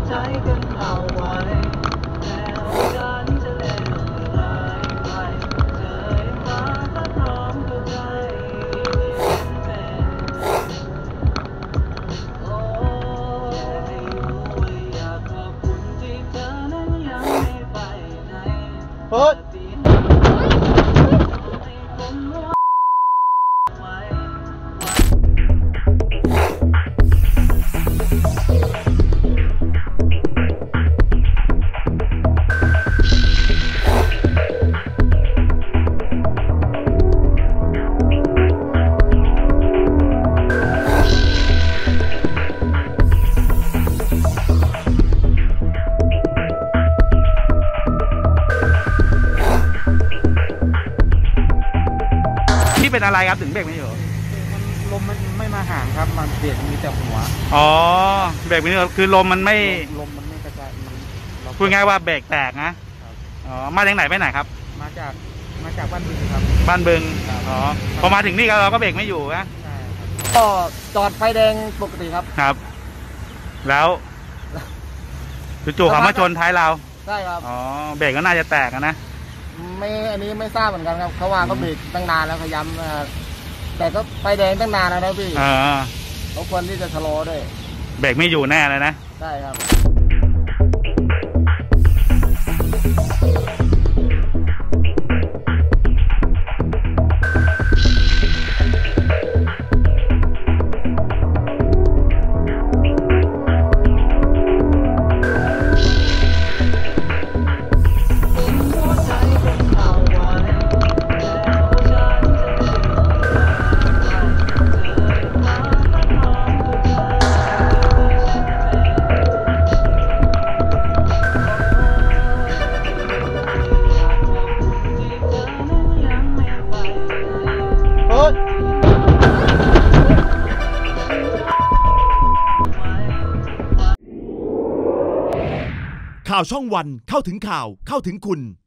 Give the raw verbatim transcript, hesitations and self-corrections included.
ใจกันเอาไว้แล้วฉันจะเล่นลายไปเธอยังมาถ้าพร้อมก็ได้โอ้ให้รู้ว่าอยากขอบคุณที่เธอนั้นยังไม่ไปไหนเฮ้ยเป็นอะไรครับถึงเบรกไม่อยู่มันลมมันไม่มาห่างครับมันเบรกมีแต่หัวอ๋อเบรกไม่อยู่คือลมมันไม่ลมมันไม่กระจายมันพูดง่ายว่าเบรกแตกนะอ๋อมาจากไหนไปไหนครับมาจากมาจากบ้านบึงครับบ้านบึงอ๋อพอมาถึงนี่เราก็เบรกไม่อยู่นะใช่ครับก็จอดไฟแดงปกติครับครับแล้วจู่ๆเขามาชนท้ายเราใช่ครับอ๋อเบรกก็น่าจะแตกนะไม่อันนี้ไม่ทราบเหมือนกันครับเขาว่าก็เบรกตั้งนานแล้วพยายามแต่ก็ไฟแดงตั้งนานแล้วนะพี่เขาควรที่จะชะลอด้วยเบรกไม่อยู่แน่เลยนะใช่ครับข่าวช่องวันเข้าถึงข่าวเข้าถึงคุณ